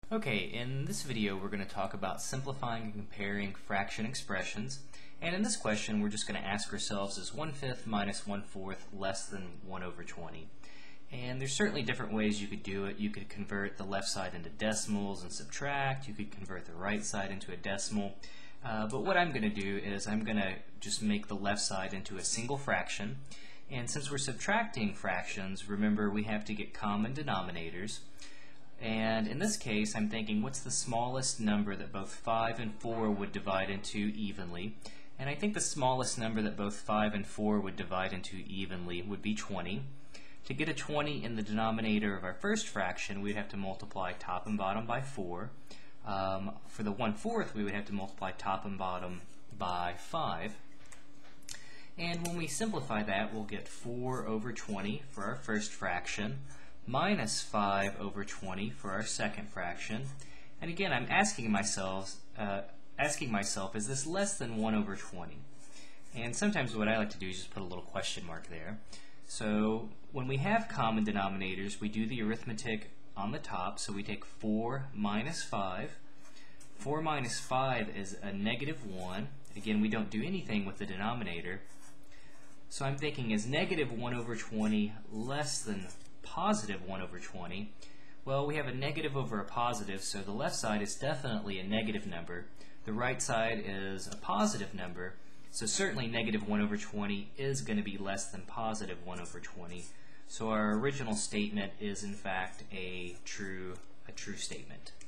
Okay, in this video we're going to talk about simplifying and comparing fraction expressions. And in this question we're just going to ask ourselves, is 1/5 minus 1/4 less than 1 over 20? And there's certainly different ways you could do it. You could convert the left side into decimals and subtract. You could convert the right side into a decimal. But what I'm going to do is I'm going to just make the left side into a single fraction. And since we're subtracting fractions, remember we have to get common denominators. And in this case, I'm thinking, what's the smallest number that both 5 and 4 would divide into evenly? And I think the smallest number that both 5 and 4 would divide into evenly would be 20. To get a 20 in the denominator of our first fraction, we'd have to multiply top and bottom by 4. For the 1/4, we would have to multiply top and bottom by 5. And when we simplify that, we'll get 4 over 20 for our first fraction, minus 5 over 20 for our second fraction. And again, I'm asking myself, is this less than 1 over 20? And sometimes what I like to do is just put a little question mark there. So when we have common denominators, we do the arithmetic on the top. So we take 4 minus 5. 4 minus 5 is a negative 1. Again, we don't do anything with the denominator. So I'm thinking, is negative 1 over 20 less than positive 1 over 20? Well, we have a negative over a positive, so the left side is definitely a negative number. The right side is a positive number, so certainly negative 1 over 20 is going to be less than positive 1 over 20. So our original statement is in fact a true statement.